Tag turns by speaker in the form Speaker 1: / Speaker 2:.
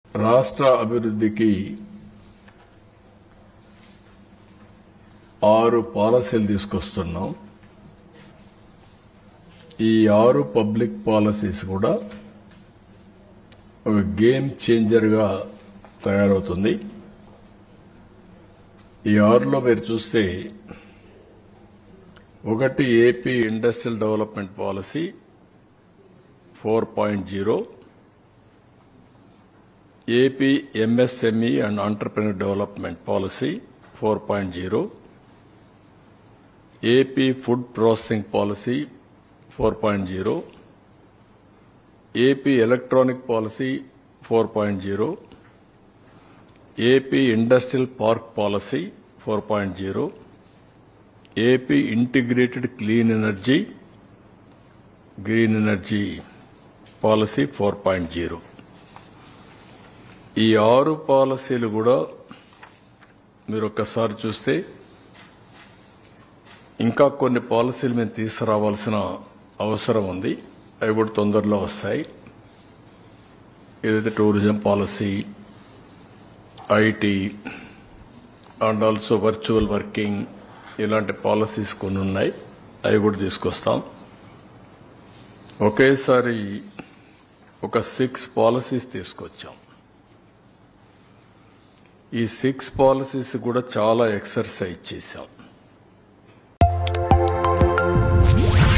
Speaker 1: రాష్ట్ర అభివృద్ధికి 6 పాలసీలు తీసుకొస్తున్నాం. ఈ 6 పబ్లిక్ పాలసీస్ కూడా ఒక గేమ్ చేంజర్ గా తయారవుతుంది. ఈ 6లో మీరు చూస్తే ఒకటి AP industrial development policy 4.0, AP MSME and entrepreneur development policy 4.0, AP food processing policy 4.0, AP electronic policy 4.0, AP industrial park policy 4.0, AP integrated clean energy green energy policy 4.0. ఈ 6 పాలసీలు కూడా మీరు ఒక్కసారి చూస్తే ఇంకా కొన్ని పాలసీలు మేము తీసుకురావాల్సిన అవసరం ఉంది. అవి కూడా తొందరలో వస్తాయి. ఏదైతే tourism policy, IT and also virtual working ఇలాంటి పాలసీస్ కొన్ని ఉన్నాయి. అవి కూడా తీసుకొస్తాం. ఒకేసారి ఒక 6 పాలసీస్ తీసుకొచ్చాం. ఈ 6 పాలసీస్ కూడా చాలా ఎక్సర్సైజ్ చేశాం.